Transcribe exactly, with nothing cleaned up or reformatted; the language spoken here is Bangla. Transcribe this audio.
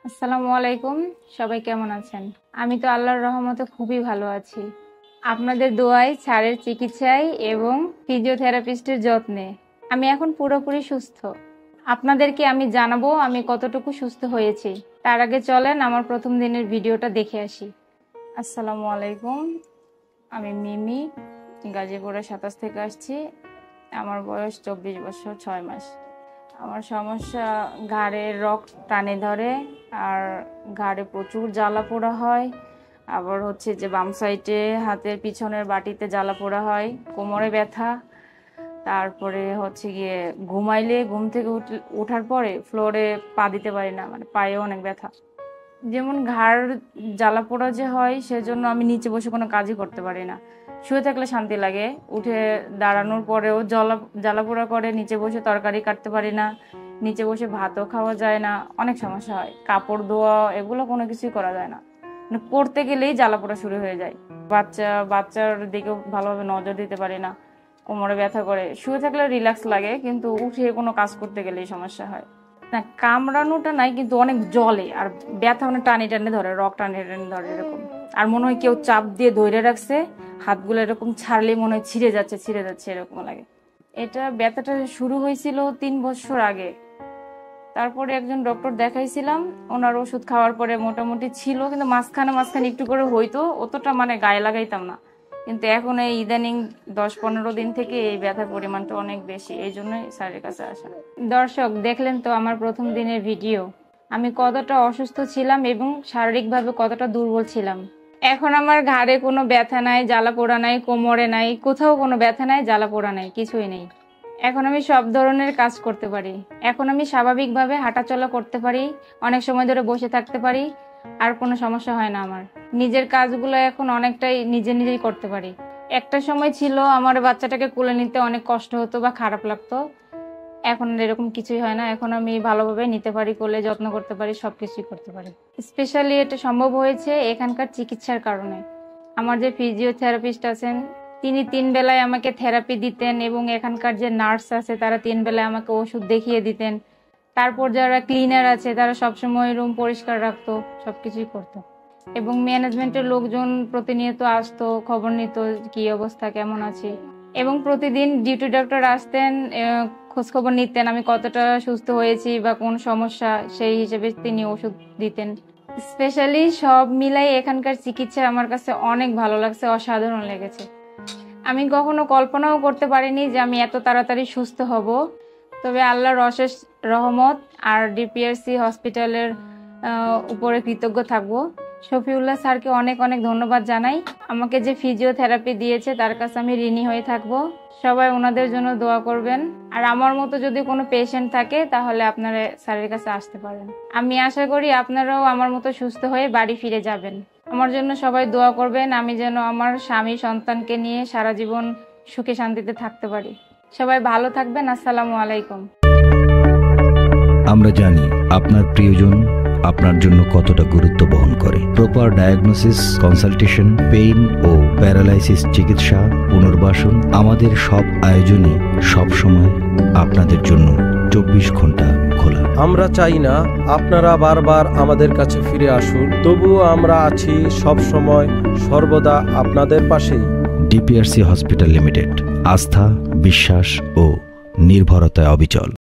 আসসালামু আলাইকুম, সবাই কেমন আছেন? আমি তো আল্লাহর রহমতে খুবই ভালো আছি। আপনাদের দোয়ায়, স্যারের চিকিৎসায় এবং ফিজিওথেরাপিস্টের যত্নে আমি এখন পুরোপুরি সুস্থ। আপনাদেরকে আমি জানাবো আমি কতটুকু সুস্থ হয়েছি। তার আগে চলেন আমার প্রথম দিনের ভিডিওটা দেখে আসি। আসসালামু আলাইকুম, আমি মিমি, গাজীপুরের সাতাশ থেকে আসছি। আমার বয়স চব্বিশ বছর ছয় মাস। আমার সমস্যা ঘাড়ে রক টানে ধরে, আর ঘাড়ে প্রচুর জ্বালা পোড়া হয়। আবার হচ্ছে যে বাম সাইডে হাতের পিছনের বাটিতে জ্বালা পোড়া হয়, কোমরে ব্যথা। তারপরে হচ্ছে গিয়ে ঘুমাইলে ঘুম থেকে ওঠার পরে ফ্লোরে পা দিতে পারি না, মানে পায়ে অনেক ব্যথা। যেমন ঘাড় জ্বালা পোড়া যে হয়, সেজন্য আমি নিচে বসে কোনো কাজই করতে পারি না। শুয়ে থাকলে শান্তি লাগে, উঠে দাঁড়ানোর পরেও জ্বালা জ্বালা পোড়া করে। নিচে বসে তরকারি কাটতে পারি না, নিচে বসে ভাতও খাওয়া যায় না, অনেক সমস্যা হয়। কাপড় ধোয়া এগুলো কোনো কিছুই করা যায় না, মানে পড়তে গেলেই জ্বালা পোড়া শুরু হয়ে যায়। বাচ্চা বাচ্চার দিকেও ভালোভাবে নজর দিতে পারি না, কোমরে ব্যথা করে। শুয়ে থাকলে রিল্যাক্স লাগে, কিন্তু উঠে কোনো কাজ করতে গেলেই সমস্যা হয়। না, কামড়ানোটা নাই, কিন্তু অনেক জলে আর ব্যথা, মানে টানি টানি ধরে, রক টানি টানি ধরে এরকম। আর মনে হয় কেউ চাপ দিয়ে ধরে রাখছে, হাতগুলো এরকম ছাড়লেই মনে হয় ছিঁড়ে যাচ্ছে ছিঁড়ে যাচ্ছে এরকম লাগে। এটা ব্যথাটা শুরু হয়েছিল তিন বছর আগে। তারপরে একজন ডক্টর দেখাইছিলাম, ওনার ওষুধ খাওয়ার পরে মোটামুটি ছিল, কিন্তু মাঝখানে মাঝখানে একটু করে হইতো, অতটা মানে গায়ে লাগাইতাম না। কিন্তু এখন এই ইদানিং দশ পনেরো দিন থেকে এই ব্যথার পরিমাণটা অনেক বেশি, এই জন্যই স্যারের কাছে আসা। দর্শক, দেখলেন তো আমার প্রথম দিনের ভিডিও, আমি কতটা অসুস্থ ছিলাম এবং শারীরিকভাবে কতটা দুর্বল ছিলাম। এখন আমার ঘাড়ে কোনো ব্যথা নাই, জ্বালা পোড়া নাই, কোমরে নাই, কোথাও কোনো ব্যথা নাই, জ্বালা পোড়া নাই, কিছুই নেই। এখন আমি সব ধরনের কাজ করতে পারি। এখন আমি স্বাভাবিকভাবে হাঁটাচলা করতে পারি, অনেক সময় ধরে বসে থাকতে পারি, আর কোনো সমস্যা হয় না আমার। নিজের কাজগুলো এখন অনেকটাই নিজে নিজেই করতে পারি। একটা সময় ছিল আমার বাচ্চাটাকে কোলে নিতে অনেক কষ্ট হতো বা খারাপ লাগতো, এখন এরকম কিছুই হয় না। এখন আমি ভালোভাবে নিতে পারি কোলে, যত্ন করতে পারি, সবকিছুই করতে পারি। স্পেশালি এটা সম্ভব হয়েছে এখানকার চিকিৎসার কারণে। আমার যে ফিজিওথেরাপিস্ট আছেন, তিনি তিন বেলায় আমাকে থেরাপি দিতেন, এবং এখানকার যে নার্স আছে তারা তিন বেলায় আমাকে ওষুধ দেখিয়ে দিতেন। তারপর যারা ক্লিনার আছে তারা সবসময় রুম পরিষ্কার রাখতো, সবকিছুই করতো। এবং ম্যানেজমেন্টের লোকজন প্রতিনিয়ত আসতো, খবর নিত কি অবস্থা, কেমন আছি। এবং প্রতিদিন ডিউটি ডক্টর আসতেন, খোঁজখবর নিতেন আমি কতটা সুস্থ হয়েছি বা কোন সমস্যা, সেই হিসেবে তিনি ওষুধ দিতেন। স্পেশালি সব মিলাই এখানকার চিকিৎসা আমার কাছে অনেক ভালো লাগছে, অসাধারণ লেগেছে। আমি কখনো কল্পনাও করতে পারিনি যে আমি এত তাড়াতাড়ি সুস্থ হব। তবে আল্লাহর অশেষ রহমত আর ডিপিআরসি হসপিটালের উপরে কৃতজ্ঞ থাকবো। শফিউল্লাহ স্যারকে অনেক অনেক ধন্যবাদ জানাই। আমাকে যে ফিজিওথেরাপি দিয়েছে তার কাছে আমি ঋণী হয়ে থাকবো। সবাই ওনাদের জন্য দোয়া করবেন। আর আমার মতো যদি কোনো পেশেন্ট থাকে তাহলে আপনারা স্যারের কাছে আসতে পারেন। আমি আশা করি আপনারাও আমার মতো সুস্থ হয়ে বাড়ি ফিরে যাবেন। আমার জন্য সবাই দোয়া করবেন, আমি যেন আমার স্বামী সন্তানকে নিয়ে সারা জীবন সুখে শান্তিতে থাকতে পারি। সবাই ভালো থাকবেন। আসসালামু আলাইকুম। আমরা জানি আপনার প্রিয়জন আপনার জন্য কতটা গুরুত্ব বহন করে। প্রপার ডায়াগনোসিস, কনসালটেশন, পেইন ও প্যারালাইসিস চিকিৎসা, পুনর্বাসন, আমাদের সব আয়োজনই সবসময় আপনাদের জন্য চব্বিশ ঘন্টা খোলা। আমরা চাই না আপনারা বারবার আমাদের কাছে ফিরে আসুন, তবুও আমরা আছি সব সময় সর্বদা আপনাদের পাশেই। ডিপিআরসি হসপিটাল লিমিটেড, আস্থা, বিশ্বাস ও নির্ভরতায় অবিচল।